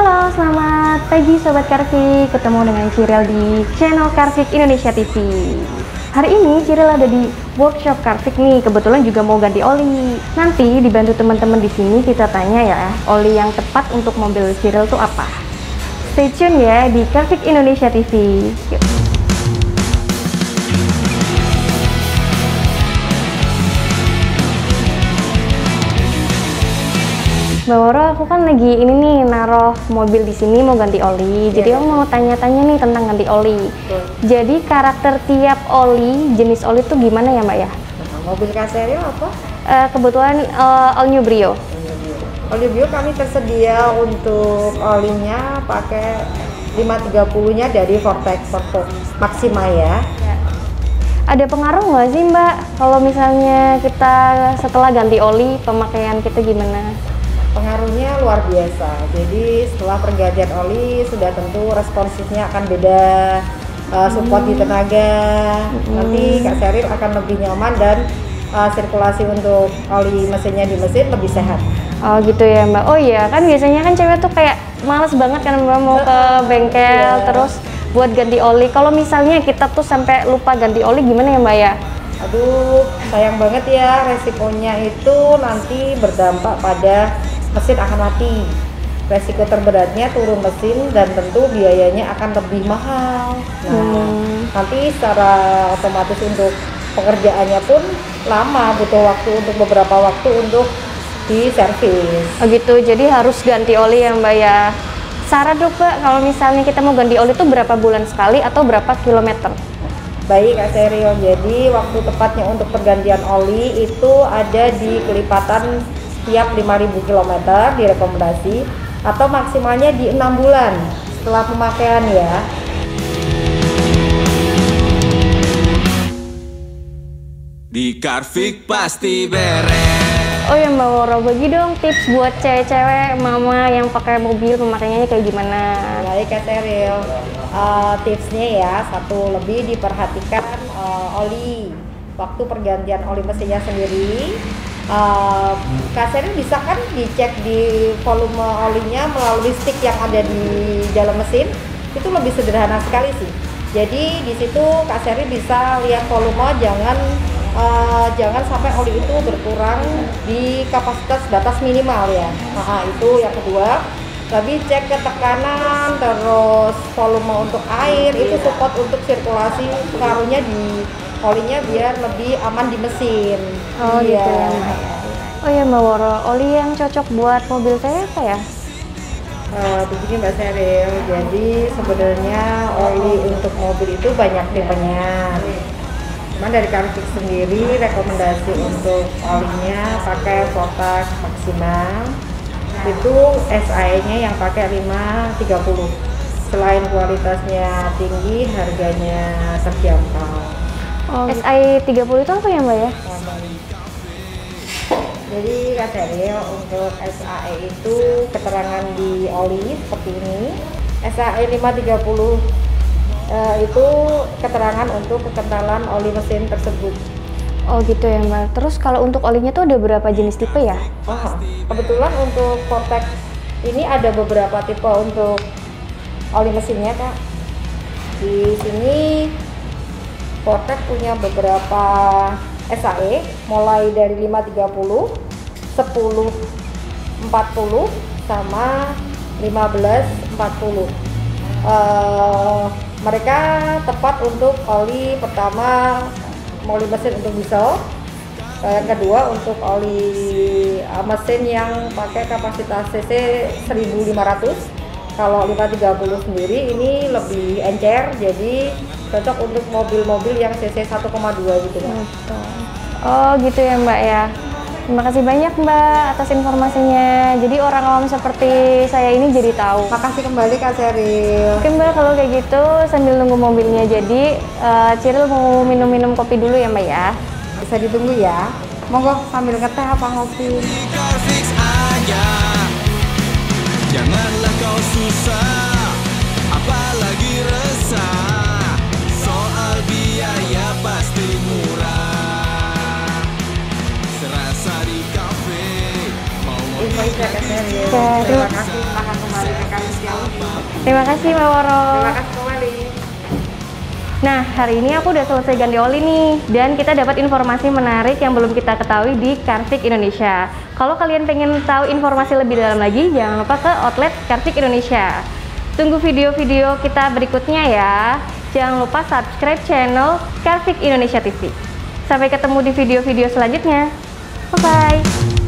Halo, selamat pagi Sobat Carfix. Ketemu dengan Ciril di channel Carfix Indonesia TV. Hari ini Ciril ada di workshop Carfix nih. Kebetulan juga mau ganti oli. Nanti dibantu teman-teman di sini kita tanya ya, oli yang tepat untuk mobil Ciril tuh apa. Stay tune ya di Carfix Indonesia TV. Yuk. Mbak Woro, aku kan lagi ini nih naruh mobil di sini mau ganti oli. Jadi aku mau tanya-tanya nih tentang ganti oli. Jadi karakter tiap oli, jenis oli itu gimana ya Mbak ya? Mobil Caserio apa? Kebetulan All New Brio. All New Brio kami tersedia untuk olinya pakai 530-nya dari Vortex Maxima ya. Ada pengaruh nggak sih Mbak kalau misalnya kita setelah ganti oli, pemakaian kita gimana? Pengaruhnya luar biasa. Jadi setelah pergantian oli sudah tentu responsifnya akan beda, support di tenaga. Nanti Kak Sheryl akan lebih nyaman dan sirkulasi untuk oli mesinnya di mesin lebih sehat. Oh gitu ya Mbak. Oh iya kan biasanya kan cewek tuh kayak males banget kan Mbak mau ke bengkel terus buat ganti oli. Kalau misalnya kita tuh sampai lupa ganti oli gimana ya Mbak ya? Aduh, sayang banget ya, resikonya itu nanti berdampak pada mesin akan mati. Resiko terberatnya turun mesin dan tentu biayanya akan lebih mahal. Nah, nanti secara otomatis untuk pekerjaannya pun lama, butuh waktu untuk beberapa waktu untuk diservis. Oh gitu, jadi harus ganti oli ya Mbak ya. Saran dong Mbak, kalau misalnya kita mau ganti oli itu berapa bulan sekali atau berapa kilometer? Baik Kak Sheryl, jadi waktu tepatnya untuk pergantian oli itu ada di kelipatan tiap 5.000 km direkomendasi atau maksimalnya di 6 bulan setelah pemakaian ya. Di Carfix pasti beres. Oh ya Mbak Woro, bagi dong tips buat cewek-cewek mama yang pakai mobil pemakaiannya kayak gimana? Baik Kak Sheryl, tipsnya ya, satu lebih diperhatikan oli waktu pergantian oli mesinnya sendiri. Kak Sheryl bisa kan dicek di volume olinya melalui stick yang ada di dalam mesin, itu lebih sederhana sekali sih. Jadi di situ Kak Sheryl bisa lihat volume, jangan sampai oli itu berkurang di kapasitas batas minimal ya. Nah itu yang kedua. Tapi cek ke tekanan, terus volume untuk air, itu support untuk sirkulasi pengaruhnya di olinya biar lebih aman di mesin. Oh gitu ya Mbak. Oh ya Mbak Woro, oli yang cocok buat mobil saya apa ya? Begini Mbak Sheryl, jadi sebenarnya oli untuk mobil itu banyak tipenya. Cuman dari Carfix sendiri rekomendasi untuk olinya pakai Vortex Maxima. Itu SAE-nya yang pakai 530. Selain kualitasnya tinggi, harganya terjangkau. Oh, SAE 30 itu apa ya Mbak ya? Jadi Kak Sheryl, untuk SAE itu keterangan di oli seperti ini. SAE 530 itu keterangan untuk kekentalan oli mesin tersebut. Oh gitu ya Mbak. Terus kalau untuk olinya tuh ada berapa jenis tipe ya? Oh, kebetulan untuk Vortex ini ada beberapa tipe untuk oli mesinnya Kak. Di sini Vortex punya beberapa SAE mulai dari 530, 1040 sama 1540. Mereka tepat untuk oli pertama, oli mesin untuk diesel. Yang kedua untuk oli mesin yang pakai kapasitas cc 1500. Kalau 530 sendiri ini lebih encer, jadi cocok untuk mobil-mobil yang cc 1,2 gitu Mbak. Oh gitu ya Mbak ya. Terima kasih banyak Mbak atas informasinya. Jadi orang awam seperti saya ini jadi tahu. Makasih kembali Kak Sheryl. Oke Mbak, kalau kayak gitu sambil nunggu mobilnya jadi, Ciril mau minum-minum kopi dulu ya Mbak ya. Bisa ditunggu ya. Monggo sambil ngeteh apa ngopi. Di Carfix aja. Janganlah kau susah, apalagi resah. Soal biaya pasti murah. Serasa di kafe. Info Kak Sheryl. Oke, Terima kasih. Silahkan kembali ke kami. Terima kasih Mbak Woro. Terima kasih kembali. Nah, hari ini aku udah selesai ganti oli nih, dan kita dapat informasi menarik yang belum kita ketahui di Carfix Indonesia. Kalau kalian pengen tahu informasi lebih dalam lagi, jangan lupa ke outlet Carfix Indonesia. Tunggu video-video kita berikutnya ya. Jangan lupa subscribe channel Carfix Indonesia TV. Sampai ketemu di video-video selanjutnya. Bye-bye.